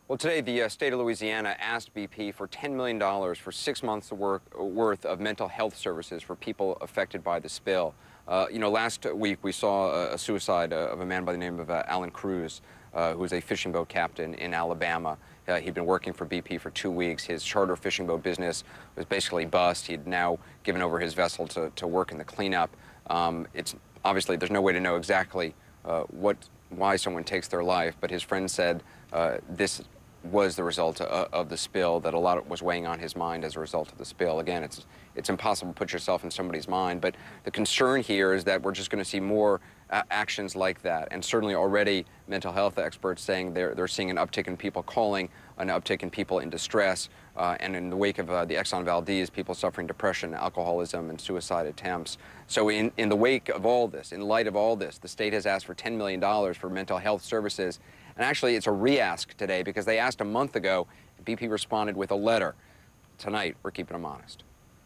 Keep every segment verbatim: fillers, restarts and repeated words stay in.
Well, today the uh, state of Louisiana asked B P for ten million dollars for six months of work, worth of mental health services for people affected by the spill. Uh, you know, last week we saw a, a suicide uh, of a man by the name of uh, Alan Cruz, uh, who was a fishing boat captain in Alabama. Uh, he'd been working for B P for two weeks. His charter fishing boat business was basically bust. He'd now given over his vessel to, to work in the cleanup. Um, it's obviously, there's no way to know exactly uh, what, why someone takes their life, but his friend said uh, this was the result of, of the spill, that a lot was weighing on his mind as a result of the spill. Again, it's it's impossible to put yourself in somebody's mind, but the concern here is that we're just going to see more uh, actions like that. And certainly already mental health experts saying they're, they're seeing an uptick in people calling, an uptick in people in distress, uh, and in the wake of uh, the Exxon Valdez, people suffering depression, alcoholism, and suicide attempts. So in, in the wake of all this, in light of all this, the state has asked for ten million dollars for mental health services. And actually, it's a re-ask today because they asked a month ago, and B P responded with a letter. Tonight, we're keeping them honest.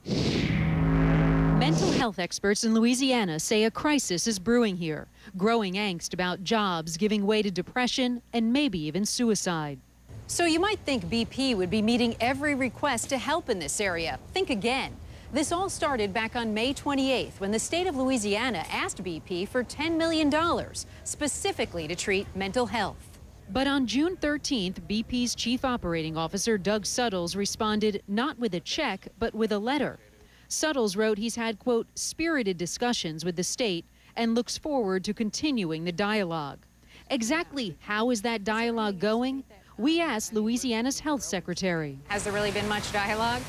Mental health experts in Louisiana say a crisis is brewing here. Growing angst about jobs giving way to depression and maybe even suicide. So you might think B P would be meeting every request to help in this area. Think again. This all started back on May twenty-eighth when the state of Louisiana asked B P for ten million dollars, specifically to treat mental health. But on June thirteenth, B P's chief operating officer, Doug Suttles, responded not with a check, but with a letter. Suttles wrote he's had, quote, spirited discussions with the state and looks forward to continuing the dialogue. Exactly how is that dialogue going? We asked Louisiana's health secretary. Has there really been much dialogue?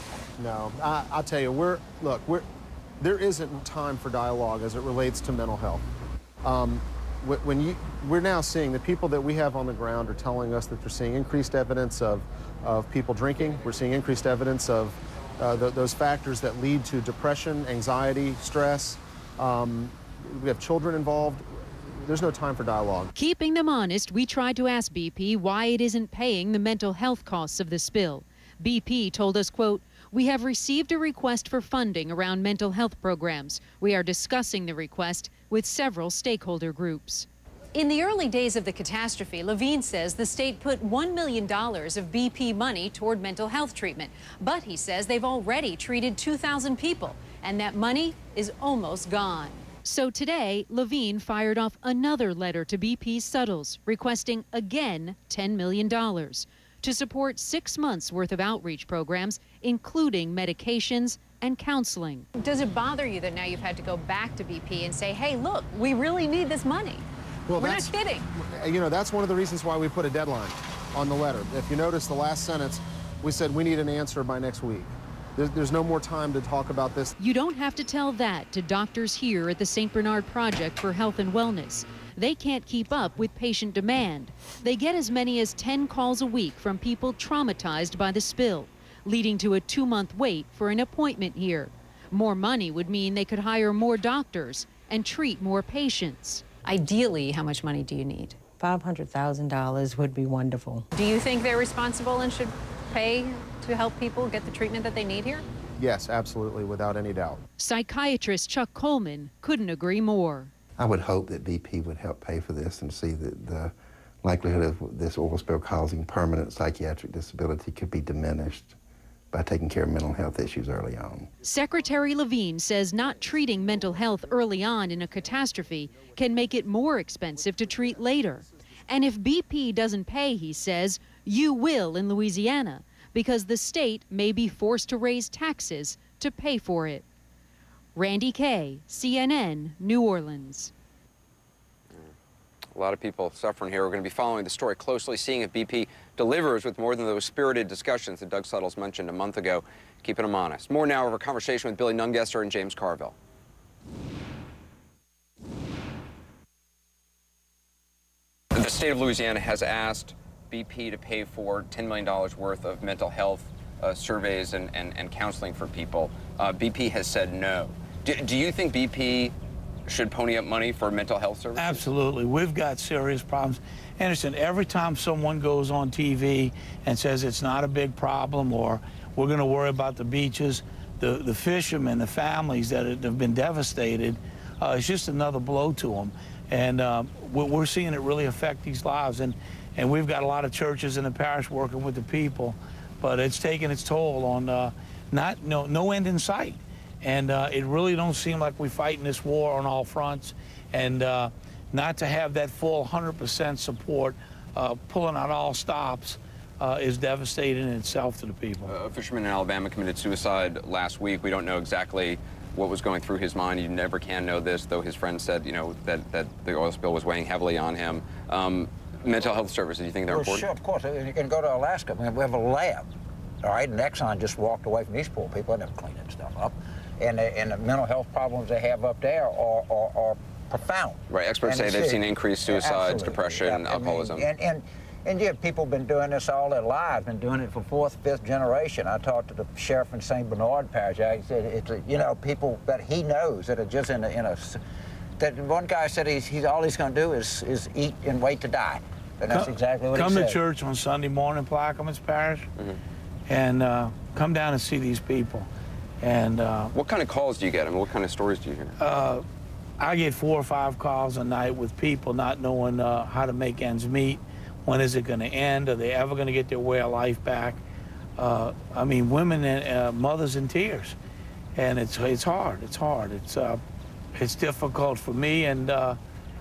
No, I, I'll tell you, we're, look, we're, there isn't time for dialogue as it relates to mental health. Um, When you, we're now seeing the people that we have on the ground are telling us that they're seeing increased evidence of, of people drinking. We're seeing increased evidence of uh, the, those factors that lead to depression, anxiety, stress. Um, we have children involved. There's no time for dialogue. Keeping them honest, we tried to ask B P why it isn't paying the mental health costs of the spill. B P told us, quote, we have received a request for funding around mental health programs. We are discussing the request with several stakeholder groups. In the early days of the catastrophe, Levine says the state put one million dollars of B P money toward mental health treatment. But he says they've already treated two thousand people, and that money is almost gone. So today, Levine fired off another letter to B P Suttles, requesting again ten million dollars to support six months worth of outreach programs, including medications and counseling. Does it bother you that now you've had to go back to B P and say, hey, look, we really need this money? Well, We're not kidding. You know, that's one of the reasons why we put a deadline on the letter. If you notice the last sentence, we said we need an answer by next week. There's, there's no more time to talk about this. You don't have to tell that to doctors here at the Saint Bernard Project for Health and Wellness. They can't keep up with patient demand. They get as many as ten calls a week from people traumatized by the spill, leading to a two-month wait for an appointment here. More money would mean they could hire more doctors and treat more patients. Ideally, how much money do you need? five hundred thousand dollars would be wonderful. Do you think they're responsible and should pay to help people get the treatment that they need here? Yes, absolutely, without any doubt. Psychiatrist Chuck Coleman couldn't agree more. I would hope that B P would help pay for this and see that the likelihood of this oil spill causing permanent psychiatric disability could be diminished by taking care of mental health issues early on. Secretary Levine says not treating mental health early on in a catastrophe can make it more expensive to treat later. And if B P doesn't pay, he says, you will in Louisiana, because the state may be forced to raise taxes to pay for it. Randy Kay, C N N, New Orleans. A lot of people suffering here. We're going to be following the story closely, seeing if B P delivers with more than those spirited discussions that Doug Suttles mentioned a month ago, keeping them honest. More now of a conversation with Billy Nungesser and James Carville. The state of Louisiana has asked B P to pay for ten million dollars worth of mental health uh, surveys and, and, and counseling for people. Uh, B P has said no. Do, do you think B P should pony up money for mental health services? Absolutely. We've got serious problems. Anderson, every time someone goes on T V and says it's not a big problem or we're going to worry about the beaches, the, the fishermen, the families that have been devastated, uh, it's just another blow to them. And uh, we're seeing it really affect these lives. And, and we've got a lot of churches in the parish working with the people, but it's taken its toll on uh, not no no end in sight, and uh, it really don't seem like we're fighting this war on all fronts, and uh, not to have that full one hundred percent support, uh, pulling out all stops, uh, is devastating in itself to the people. Uh, a fisherman in Alabama committed suicide last week. We don't know exactly what was going through his mind. You never can know this, though his friend said, you know, that, that the oil spill was weighing heavily on him. Um, mental health services, do you think they're well, important? Sure, of course. You can go to Alaska. We have a lab, all right? And Exxon just walked away from these poor people. They never cleaned that stuff up. And, the, and the mental health problems they have up there are, are, are profound. Right, experts and say they've seen increased suicides, absolutely. depression, Yeah, I mean, alcoholism. and, and, and yeah, people have been doing this all their lives, been doing it for fourth, fifth generation. I talked to the sheriff in Saint Bernard Parish. I said, it's a, you know, people that he knows that are just in a, in a that one guy said he's, he's all he's going to do is, is eat and wait to die. And that's come, exactly what come he said. Come to church on Sunday morning, Plaquemines Parish, mm-hmm. and uh, come down and see these people. And uh, what kind of calls do you get? I mean, what kind of stories do you hear? Uh, I get four or five calls a night with people not knowing uh, how to make ends meet. When is it going to end? Are they ever going to get their way of life back? Uh, I mean, women and uh, mothers in tears, and it's it's hard. It's hard. It's uh, it's difficult for me, and uh,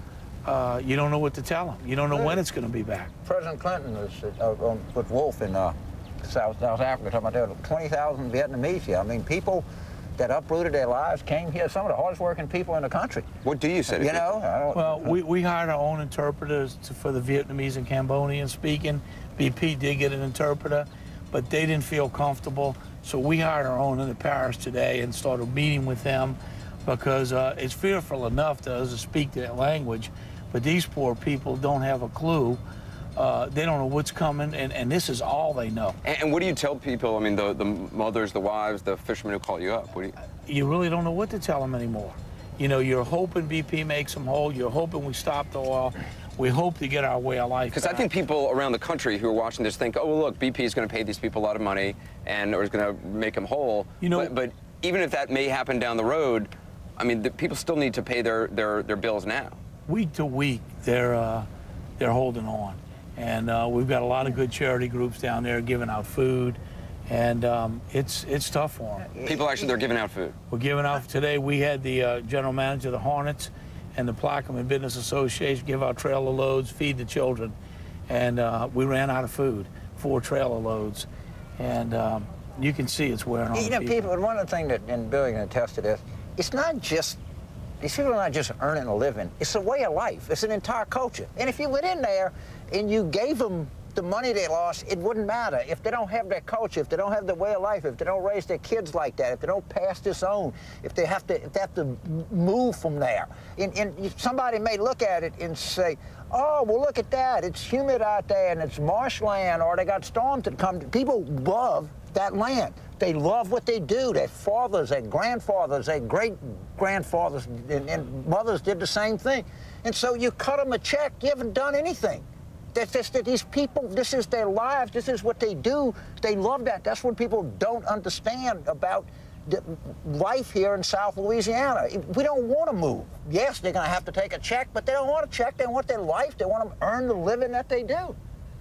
uh, you don't know what to tell them. You don't know when it's going to be back. President Clinton was uh, on, with Wolf in uh, South South Africa talking about there twenty thousand Vietnamese here. I mean, people that uprooted their lives came here. Some of the hardest working people in the country. What do you say to You people? know, I don't, well, we, we hired our own interpreters to, for the Vietnamese and Cambodian speaking. B P did get an interpreter, but they didn't feel comfortable. So we hired our own in the parish today and started meeting with them because uh, it's fearful enough to us to speak their language, but these poor people don't have a clue. Uh, they don't know what's coming, and, and this is all they know. And, and what do you tell people? I mean, the, the mothers, the wives, the fishermen who call you up. What do you... you really don't know what to tell them anymore. You know, you're hoping B P makes them whole. You're hoping we stop the oil. We hope to get our way of life Because I think people around the country who are watching this think, oh, well, look, B P is going to pay these people a lot of money and or is going to make them whole. You know, but, but even if that may happen down the road, I mean, the people still need to pay their, their, their bills now. Week to week, they're, uh, they're holding on. And uh, we've got a lot of good charity groups down there giving out food, and um, it's it's tough for them. People actually, they're giving out food. We're giving out today. We had the uh, general manager of the Hornets and the Plaquemine Business Association give out trailer loads, feed the children, and uh, we ran out of food, four trailer loads, and um, you can see it's wearing on you know, people. people. One of the things that, and Billy can attest to this, it's not just. These people are not just earning a living. It's a way of life. It's an entire culture. And if you went in there and you gave them the money they lost, it wouldn't matter. If they don't have their culture, if they don't have their way of life, if they don't raise their kids like that, if they don't pass this on, if they have to, if they have to move from there. And, and somebody may look at it and say, oh, well, look at that. It's humid out there and it's marshland, or they got storms that come. People love that land. They love what they do. Their fathers, their grandfathers, their great-grandfathers and, and mothers did the same thing. And so you cut them a check, you haven't done anything. That's just that these people, this is their lives, this is what they do. They love that. That's what people don't understand about the life here in South Louisiana. We don't want to move. Yes, they're going to have to take a check, but they don't want a check. They want their life. They want to earn the living that they do.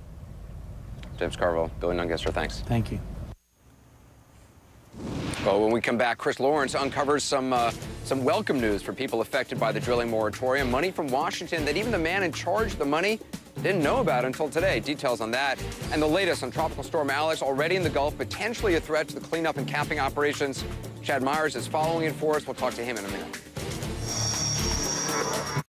James Carville, Billy Nungesser, thanks. Thank you. Well, when we come back, Chris Lawrence uncovers some uh, some welcome news for people affected by the drilling moratorium. Money from Washington that even the man in charge of the money didn't know about until today. Details on that and the latest on Tropical Storm Alex, already in the Gulf, potentially a threat to the cleanup and capping operations. Chad Myers is following it for us. We'll talk to him in a minute.